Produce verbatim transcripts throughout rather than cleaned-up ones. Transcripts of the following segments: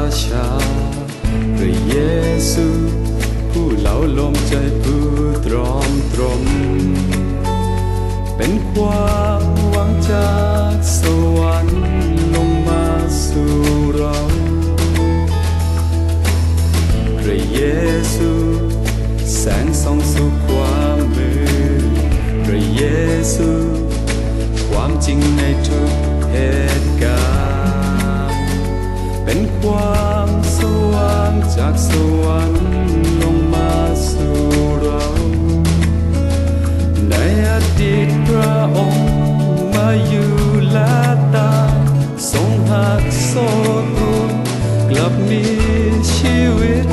ชาพระเยซูผู้เหลาลมใจผู้ตรอมตรมเป็นความหวังจากสวรรค์ลงมาสู่เราพระเยซูแสงส่องสู่ความมืดพระเยซูความจริงในทุกเหตุการณ์เป็นความสว่างจากสวรรค์ลงมาสู่เราในอดีตพระองค์มาอยู่และตายทรงหักโซ่ตรวนกลับมีชีวิต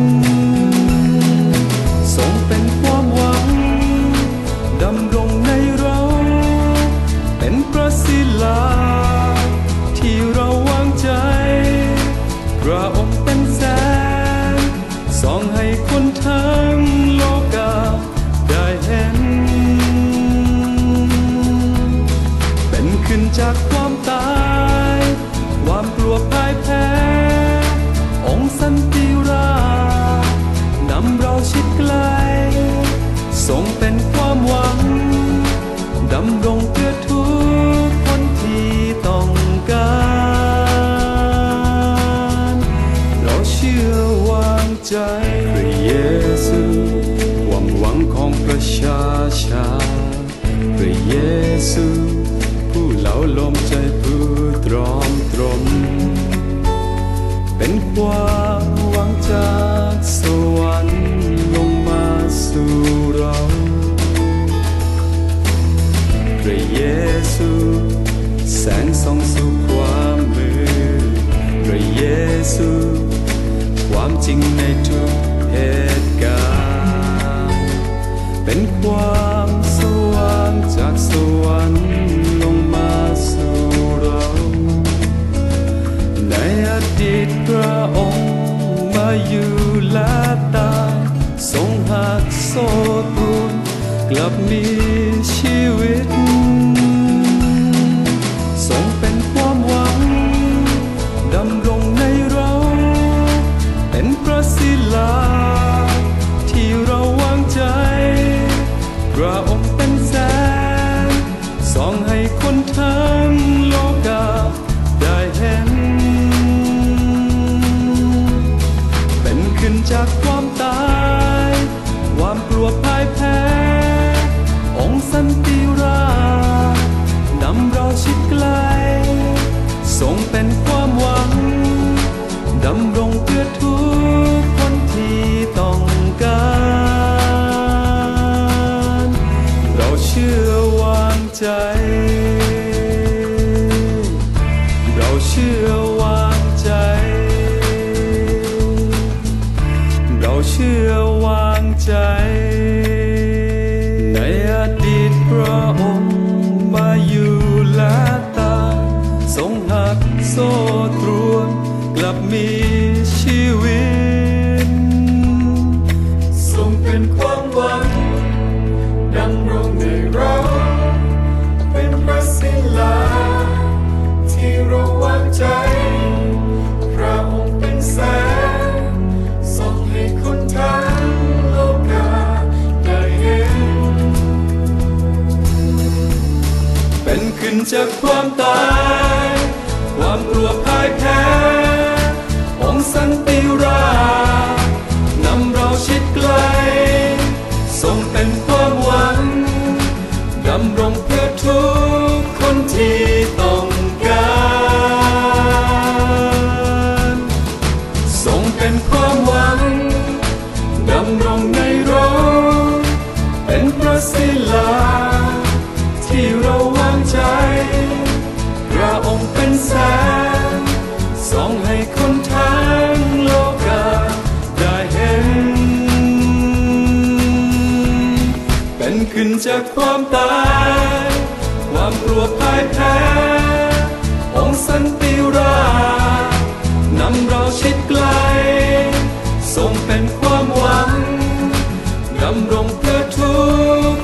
ทรงเป็นความหวังดำรงในเราเป็นพระศิลาที่เราวางใจพระองค์เป็นแสงส่องให้คนทั้งโลกาได้เห็นเป็นขึ้นจากความตายความกลัวพ่ายแพ้องค์สันติราชนำเราชิดไกลทรงเป็นความหวังดำรงเพื่อทุกคนที่ต้องการเราเชื่อวางใจพระเยซูความหวังของประชาชาพระเยซูผู้เหลาลมใจผู้ตรอมตรมเป็นความหวังจากสวรรค์ลงมาสู่เราพระเยซูแสงส่องสู่ความมืดพระเยซูความจริงในทุกเหตุการณ์เป็นความสว่างจากสวรรค์ลงมาสู่เราในอดีตพระองค์มาอยู่และตายทรงหักโซ่ตรวนกลับมีชีวิตทรงเป็นความหวังดำรงในเราเป็นพระศิลาที่เราวางใจพระองค์เป็นแสงส่องให้คนทั้งโลกาได้เห็นเป็นขึ้นจากความตายความกลัวพ่ายแพ้องค์สันติราชนำเราชิดไกลทรงเป็นความหวังดำรงเพื่อทุกคนที่ต้องการเราเชื่อวางใจเราเชื่อวางใจเราเชื่อวางใจในอดีตพระองค์มาอยู่และตายทรงหักโซ่ตรวนกลับมีชีวิตทรงเป็นความหวังดำรงในเราเป็นพระศิลาที่เราวางใจพระองค์เป็นแสงส่องให้คนทั้งโลกาได้เห็นเป็นขึ้นจากความตายความกลัวพ่ายแพ้องค์สันติราชนำเราชิดไกลทรงเป็นความหวังดำรงเพื่อทุกคนที่ต้องการทรงเป็นความหวังดำรงในเราเป็นพระศิลาที่เราวางใจพระองค์เป็นแสงส่องให้คนทั้งโลกาได้เห็นเป็นขึ้นจากความตายความกลัวพ่ายแพ้องค์สันติราชนำเราชิดไกลทรงเป็นความหวังดำรงเพื่อทุก